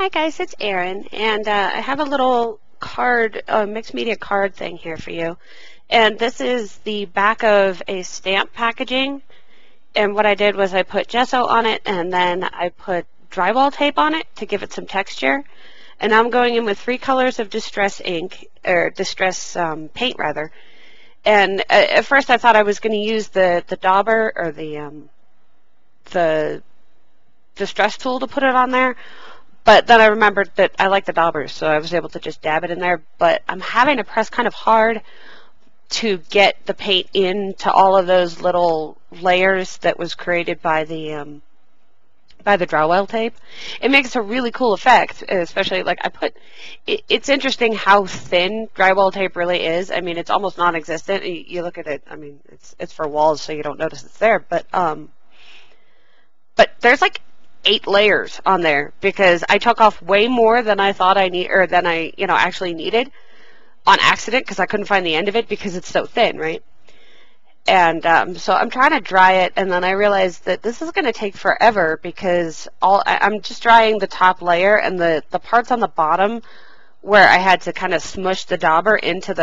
Hi guys, it's Erin, and I have a little card, mixed media card thing here for you. And this is the back of a stamp packaging. And what I did was I put gesso on it, and then I put drywall tape on it to give it some texture. And I'm going in with 3 colors of distress ink, or distress paint rather. And at first I thought I was going to use the dauber, or the distress tool to put it on there. But then I remembered that I like the daubers, so I was able to just dab it in there. But I'm having to press kind of hard to get the paint into all of those little layers that was created by the drywall tape. It makes a really cool effect, especially like it's interesting how thin drywall tape really is. I mean, it's almost non-existent. You look at it, I mean, it's for walls, so you don't notice it's there. But there's like 8 layers on there because I took off way more than I thought I need, or than I actually needed on accident, because I couldn't find the end of it because it's so thin, right? And so I'm trying to dry it, and then I realized that this is going to take forever because I'm just drying the top layer, and the parts on the bottom where I had to kind of smush the dauber into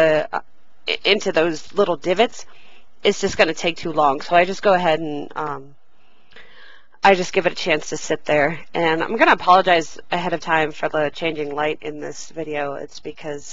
those little divots, it's just going to take too long. So I just go ahead and I just give it a chance to sit there. And I'm going to apologize ahead of time for the changing light in this video. It's because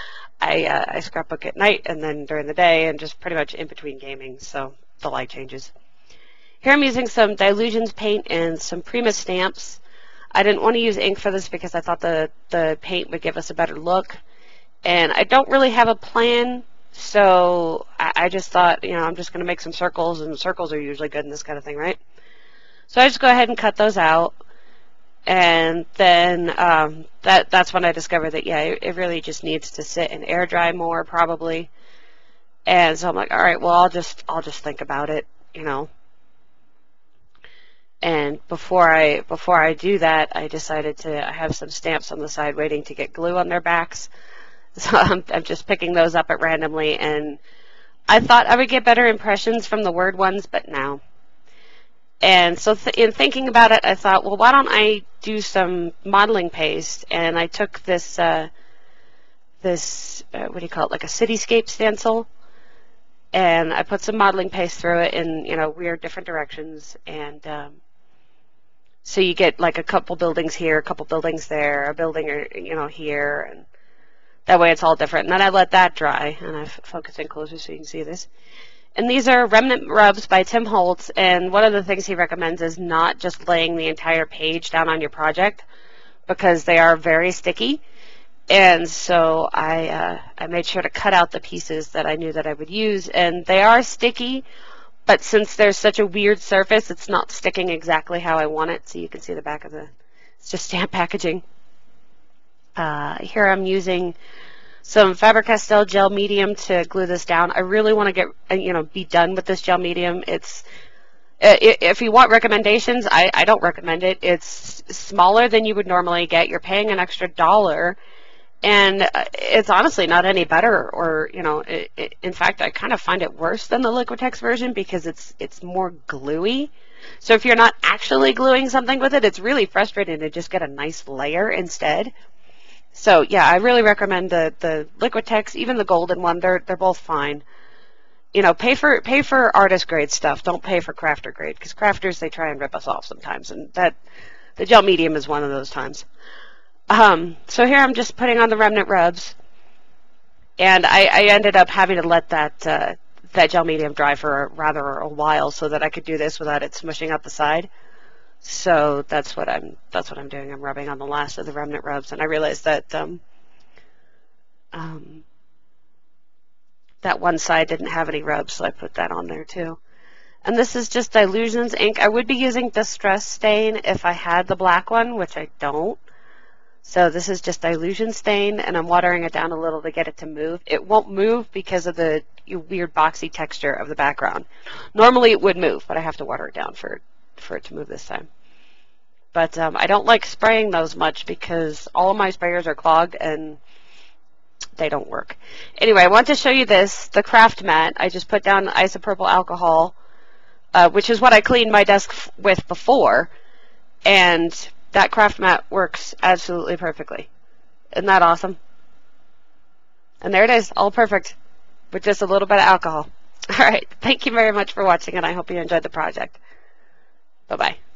I scrapbook at night and then during the day and just pretty much in between gaming, so the light changes. Here I'm using some Dylusions paint and some Prima stamps. I didn't want to use ink for this because I thought the paint would give us a better look. And I don't really have a plan, so I just thought, I'm just going to make some circles, and circles are usually good in this kind of thing, right? So I just go ahead and cut those out, and then that's when I discovered that, yeah, it really just needs to sit and air dry more, probably. And so I'm like, all right, well, I'll just think about it, And before I do that, I decided I have some stamps on the side waiting to get glue on their backs. So I'm just picking those up at randomly, and I thought I would get better impressions from the word ones, but no. And so in thinking about it, I thought, well, why don't I do some modeling paste? And I took this, what do you call it, like a cityscape stencil, and I put some modeling paste through it in, weird different directions. And so you get like a couple buildings here, a couple buildings there, a building, here, and that way it's all different. And then I let that dry, and I focus in closer so you can see this. And these are remnant rubs by Tim Holtz, and one of the things he recommends is not just laying the entire page down on your project because they are very sticky. And so I made sure to cut out the pieces that I knew that I would use, and they are sticky, but since there's such a weird surface, it's not sticking exactly how I want it. So you can see the back of it's just stamp packaging. Here I'm using some Faber-Castell gel medium to glue this down. I really want to get, be done with this gel medium. If you want recommendations, I don't recommend it. It's smaller than you would normally get. You're paying an extra $1, and it's honestly not any better. Or, in fact, I kind of find it worse than the Liquitex version because it's more gluey. So if you're not actually gluing something with it, it's really frustrating to just get a nice layer instead. So yeah, I really recommend the Liquitex, even the golden one. They're both fine. Pay for artist grade stuff. Don't pay for crafter grade, because crafters, they try and rip us off sometimes, and the gel medium is one of those times. So here I'm just putting on the remnant rubs, and I ended up having to let that gel medium dry for rather a while so that I could do this without it smushing out the side. So that's what I'm doing. I'm rubbing on the last of the remnant rubs, and I realized that that one side didn't have any rubs, so I put that on there too. And this is just Dylusions ink. I would be using Distress Stain if I had the black one, which I don't. So this is just Dylusion Stain, and I'm watering it down a little to get it to move. It won't move because of the weird boxy texture of the background. Normally it would move, but I have to water it down for it to move this time. But I don't like spraying those much because all of my sprayers are clogged and they don't work. Anyway, I want to show you the craft mat. I just put down isopropyl alcohol, which is what I cleaned my desk with before, and that craft mat works absolutely perfectly. Isn't that awesome? And there it is, all perfect, with just a little bit of alcohol. All right, thank you very much for watching, and I hope you enjoyed the project. Bye-bye.